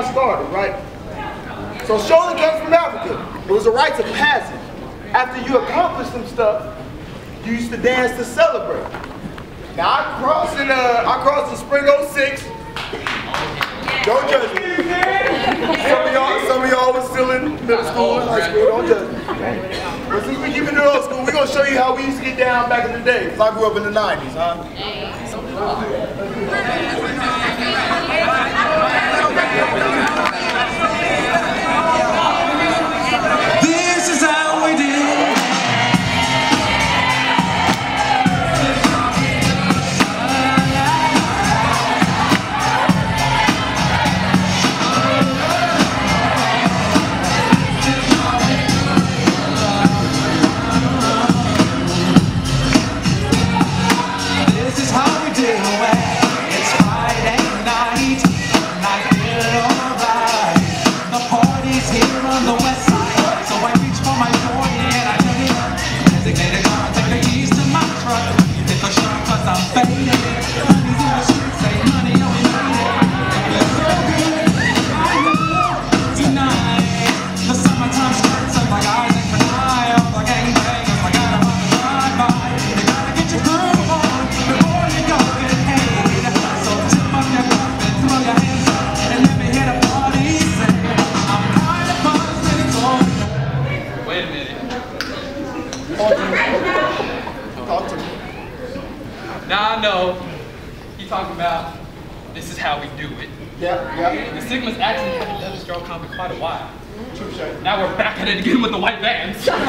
got started, right? So strolling comes from Africa. It was a rite of passage. After you accomplished some stuff, you used to dance to celebrate. Now I crossed in spring '06. Don't judge me. Some of y'all was still in middle school and high school. Don't judge me. But since we keep it in old school, we're gonna show you how we used to get down back in the day. Cause I grew up in the '90s, huh? This is how we do. Now I know he's talking about this is how we do it. Yeah. The Sigmas actually haven't done a stroll comp in quite a while. Now we're back at it again with the white vans. I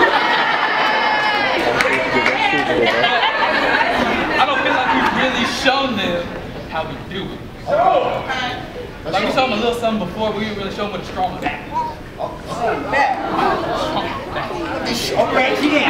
don't feel like we've really shown them how we do it. Like we showed them a little something before, we didn't really show them what a strong back. Okay, yeah.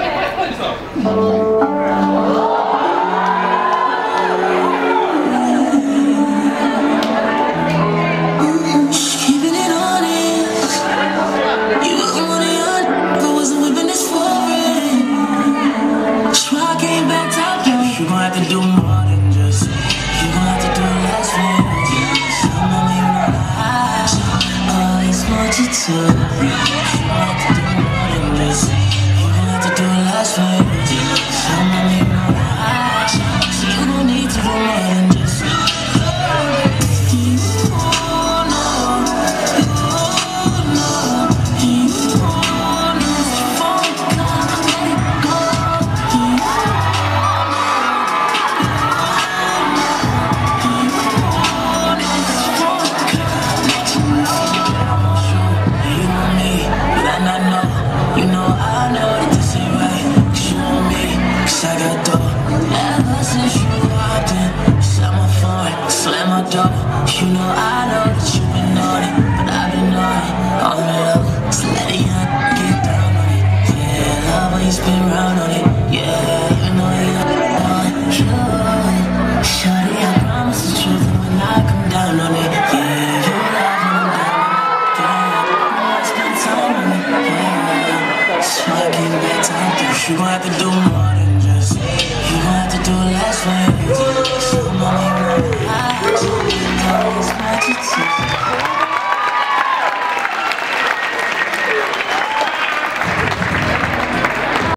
You know I know that you've been on it, but I've been on it, so let it get down on it. Yeah, love when you spin around on it. Yeah, you know you got it on it. Shawty, I promise the truth when I come down on it. Yeah, you love when I'm down on it. Yeah, I spend time on it. Yeah, so I get back time through. You gon' have to do more than just